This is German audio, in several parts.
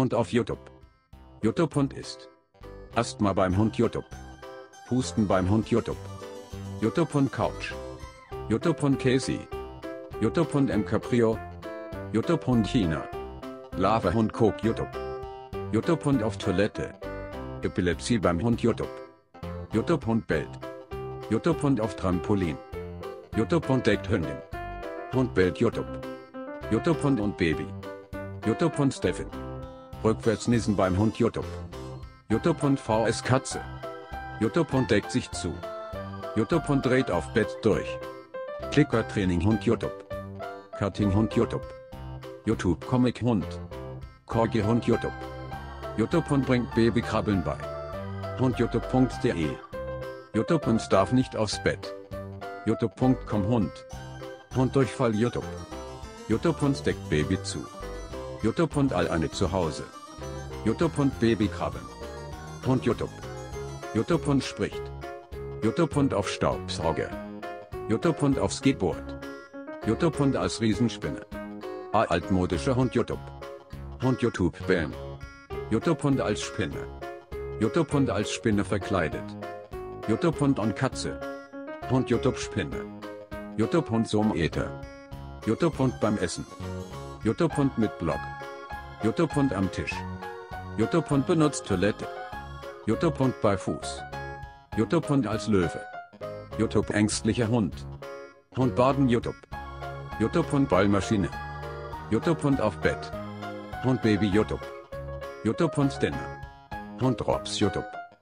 Hund auf YouTube. YouTube Hund isst. Asthma beim Hund YouTube. Husten beim Hund YouTube. YouTube Hund Couch. YouTube Hund Casey. YouTube Hund M Caprio. YouTube Hund China. Lava Hund Coke YouTube. YouTube Hund auf Toilette. Epilepsie beim Hund YouTube. YouTube Hund bellt. YouTube Hund auf Trampolin. YouTube Hund deckt Hündin. Hund bellt YouTube. YouTube Hund und Baby. YouTube Hund Steffen. Rückwärts niesen beim Hund YouTube. YouTube Hund vs Katze. YouTube Hund deckt sich zu. YouTube Hund dreht auf Bett durch. Clicker Training Hund YouTube. Cutting Hund YouTube. YouTube Comic Hund. Corgi Hund YouTube. YouTube Hund bringt Baby Krabbeln bei. Hundyoutube.de. YouTube Hund darf nicht aufs Bett. YouTube.com Hund. Hund Durchfall YouTube. YouTube Hund deckt Baby zu. YouTube Hund alleine zu Hause. YouTube Hund Baby krabbeln. Hund YouTube. YouTube Hund spricht. YouTube Hund auf Staubsauger. YouTube Hund auf Skateboard. YouTube Hund als Riesenspinne. Altmodischer Hund YouTube. Hund YouTube bellen. YouTube Hund als Spinne. YouTube Hund als Spinne verkleidet. YouTube Hund und Katze. Hund YouTube Spinne. YouTube Hund Somäter. YouTube Hund beim Essen. YouTube Hund mit Blog. YouTube Hund am Tisch. YouTube Hund benutzt Toilette. YouTube Hund bei Fuß. YouTube Hund als Löwe. YouTube ängstlicher Hund. Hund baden YouTube. YouTube Hund Ballmaschine. YouTube Hund auf Bett. Hund Baby YouTube. YouTube Hund Dinner. Hund Drops YouTube.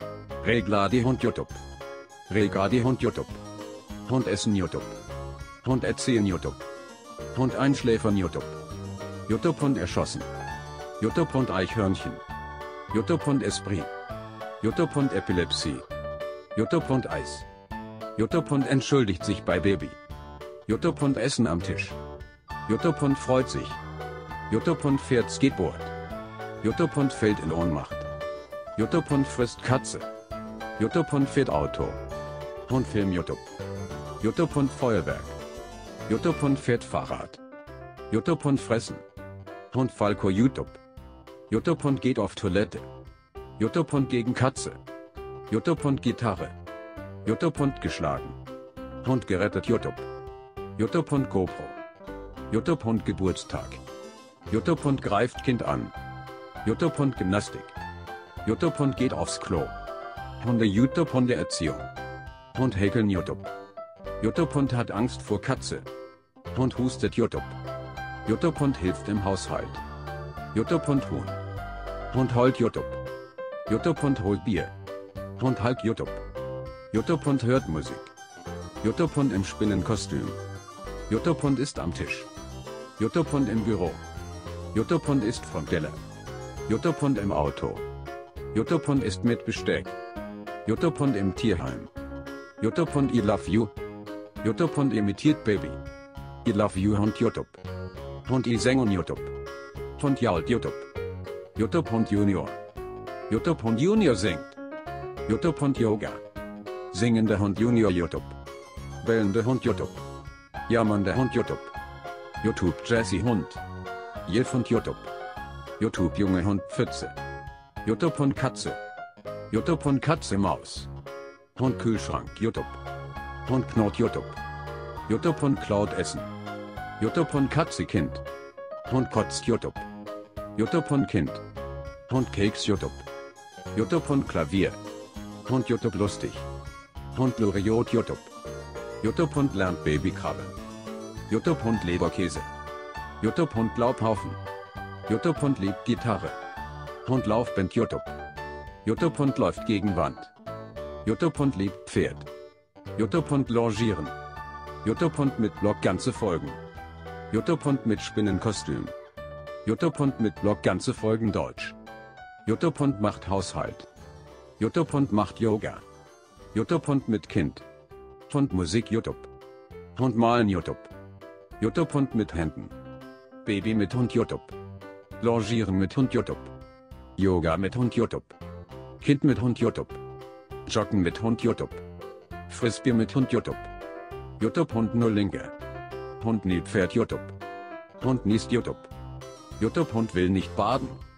Regladi Hund YouTube. Regadi Hund YouTube. Hund essen YouTube. Hund erzählen YouTube. Hund einschläfern YouTube. YouTube Hund erschossen. YouTube Hund Eichhörnchen. YouTube Hund Esprit. YouTube Hund Epilepsie. YouTube Hund Eis. YouTube Hund entschuldigt sich bei Baby. YouTube Hund Essen am Tisch. YouTube Hund freut sich. YouTube Hund fährt Skateboard. YouTube Hund fällt in Ohnmacht. YouTube Hund frisst Katze. YouTube Hund fährt Auto. Hund Film YouTube. YouTube Hund Feuerwerk. YouTube Hund fährt Fahrrad. YouTube Hund fressen. Hund Falco YouTube. YouTube Hund geht auf Toilette. YouTube Hund gegen Katze. YouTube Hund Gitarre. YouTube Hund geschlagen. Hund gerettet YouTube. YouTube Hund GoPro. YouTube Hund Geburtstag. YouTube Hund greift Kind an. YouTube Hund Gymnastik. YouTube Hund geht aufs Klo. Hunde YouTube Hundeerziehung. Hund häkeln YouTube. YouTube Hund hat Angst vor Katze. Hund hustet YouTube. YouTube Hund hilft im Haushalt. YouTube Hund Huhn. Hund heult YouTube. YouTube Hund holt Bier. Hund Hulk YouTube. YouTube Hund hört Musik. YouTube Hund im Spinnenkostüm. YouTube Hund ist am Tisch. YouTube Hund im Büro. YouTube Hund isst vom Teller. YouTube Hund im Auto. YouTube Hund isst mit Besteck. YouTube Hund im Tierheim. YouTube Hund I love you. YouTube Hund imitiert Baby. I love you Hund YouTube. Hund I sing on YouTube. Hund jault YouTube. YouTube Hund Junior. YouTube Hund Junior singt. YouTube Hund Yoga. Singender Hund Junior YouTube. Bellender Hund YouTube. Jammernder Hund YouTube. YouTube Jesse Hund. Jilf Hund YouTube. YouTube Junge Hund Pfütze. YouTube Hund Katze. YouTube Hund Katze Maus. Hund Kühlschrank YouTube. Hund Knot YouTube. YouTube Hund klaut Essen. YouTube Hund Katze Kind. Hund kotzt YouTube. YouTube Hund Kind. Hund Keks YouTube. YouTube Hund Klavier. Hund YouTube lustig. Hund Loriot YouTube. YouTube Hund lernt Baby krabbeln. YouTube Hund Leberkäse. YouTube Hund Laubhaufen. YouTube Hund liebt Gitarre. Hund Laufband YouTube. YouTube Hund läuft gegen Wand. YouTube Hund liebt Pferd. YouTube Hund longieren. YouTube Hund mit Block ganze Folgen. YouTube Hund mit Spinnenkostüm. YouTube Hund mit Block ganze Folgen Deutsch. YouTube Hund macht Haushalt. YouTube Hund macht Yoga. YouTube Hund mit Kind. Hund Musik YouTube. Hund malen YouTube. YouTube Hund mit Händen. Baby mit Hund YouTube. Longieren mit Hund YouTube. Yoga mit Hund YouTube. Kind mit Hund YouTube. Joggen mit Hund YouTube. Frisbee mit Hund YouTube. YouTube Hund Nullinger. Hund nie Pferd YouTube. Hund niest YouTube. YouTube Hund will nicht baden.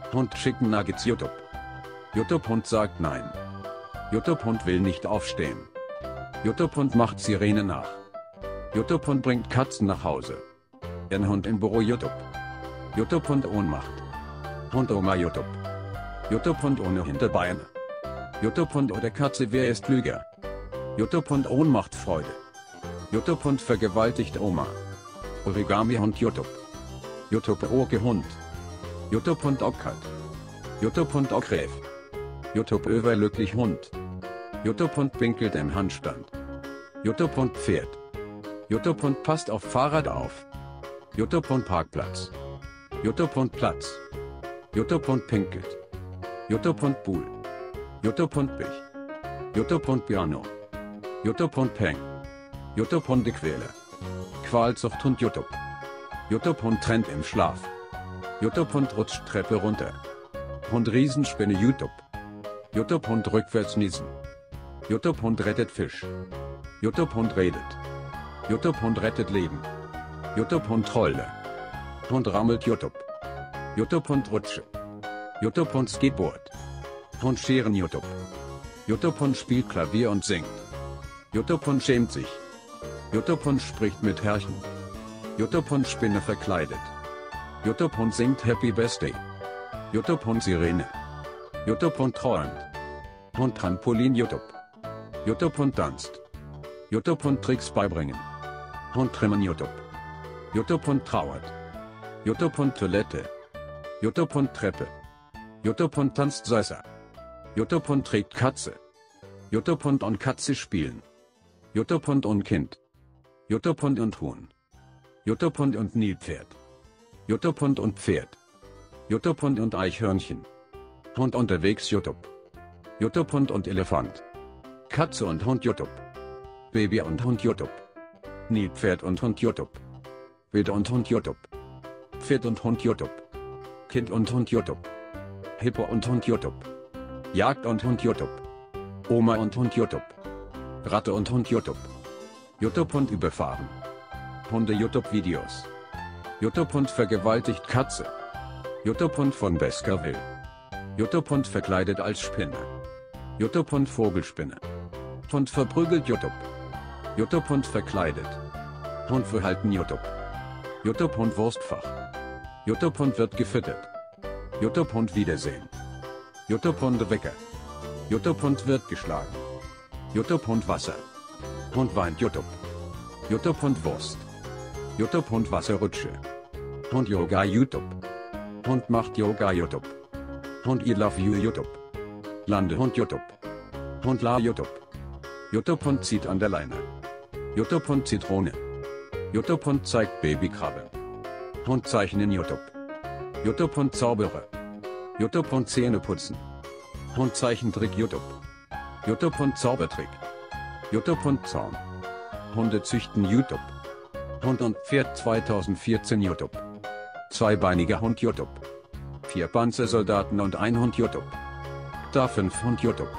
Hund Chicken Nuggets YouTube. YouTube-Hund sagt nein. YouTube-Hund will nicht aufstehen. YouTube-Hund macht Sirene nach. YouTube-Hund bringt Katzen nach Hause. Ein Hund im Büro YouTube. YouTube-Hund Ohnmacht. Hund Oma YouTube. YouTube-Hund ohne Hinterbeine. YouTube-Hund oder Katze, wer ist Lüger? YouTube-Hund Ohnmacht Freude. YouTube-Hund vergewaltigt Oma. Origami-Hund YouTube. YouTube-Oke-Hund. YouTube-Hund Ockert. YouTube-Hund Ockräf. YouTube-Överlücklich Hund. YouTube-Hund pinkelt im Handstand. YouTube-Hund Pferd. YouTube-Hund passt auf Fahrrad auf. YouTube-Hund Parkplatz. YouTube-Hund Platz. YouTube-Hund pinkelt. YouTube-Hund Buhl. YouTube-Hund Bich. YouTube-Hund Piano. YouTube-Hund Peng. YouTube-Hundequäler. Qualzuchthund YouTube. YouTube-Hund trennt im Schlaf. YouTube-Hund rutscht Treppe runter. Hund Riesenspinne YouTube. YouTube-Hund rückwärts niesen. YouTube-Hund rettet Fisch. YouTube-Hund redet. YouTube-Hund rettet Leben. YouTube-Hund Trolle. Hund rammelt YouTube. YouTube-Hund Rutsche. YouTube-Hund Skateboard. Hund Scheren YouTube. YouTube-Hund spielt Klavier und singt. YouTube-Hund schämt sich. YouTube-Hund spricht mit Herrchen. YouTube-Hund Spinne verkleidet. YouTube-Hund singt Happy Birthday. YouTube-Hund Sirene. YouTube-Hund träumt. Hund Trampolin YouTube. YouTube-Hund tanzt. YouTube-Hund Tricks beibringen. Hund trimmen YouTube. YouTube-Hund trauert. YouTube-Hund Toilette. YouTube-Hund Treppe. YouTube-Hund tanzt Salsa. YouTube-Hund trägt Katze. YouTube-Hund und Katze spielen. YouTube-Hund und Kind. YouTube-Hund und Huhn. YouTube-Hund und Nilpferd. YouTube-Hund und Pferd. YouTube-Hund und Eichhörnchen. Hund unterwegs YouTube. YouTube-Hund und Elefant. Katze und Hund YouTube. Baby und Hund YouTube. Nilpferd und Hund YouTube. Wild und Hund YouTube. Pferd und Hund YouTube. Kind und Hund YouTube. Hippo und Hund YouTube. Jagd und Hund YouTube. Oma und Hund YouTube. Ratte und Hund YouTube. YouTube-Hund überfahren. Hunde YouTube-Videos. YouTube-Hund vergewaltigt Katze. YouTube-Hund von Baskerville. YouTube-Hund verkleidet als Spinne. YouTube-Hund Vogelspinne. Hund verprügelt YouTube. YouTube-Hund verkleidet. Hund verhalten YouTube. YouTube-Hund Wurstfach. YouTube-Hund wird gefüttert. YouTube-Hund Wiedersehen. YouTube-Hund Wecker. YouTube-Hund wird geschlagen. YouTube-Hund Wasser. Hund weint YouTube. YouTube-Hund Wurst. YouTube-Hund Wasserrutsche. Hund Yoga YouTube. Hund macht Yoga YouTube. Hund I love you YouTube. Landehund YouTube. Hund la YouTube. YouTube-Hund zieht an der Leine. YouTube-Hund Zitrone. YouTube-Hund zeigt Babykrabbe. Hund zeichnen YouTube. YouTube-Hund Zauberer. YouTube-Hund Zähne putzen. Hund Zeichentrick YouTube. YouTube-Hund Zaubertrick. YouTube-Hund Zaun. Hunde züchten YouTube. Hund und Pferd 2014 YouTube. Zweibeiniger Hund YouTube. 4 Panzersoldaten und ein Hund YouTube. Da 5 Hund YouTube.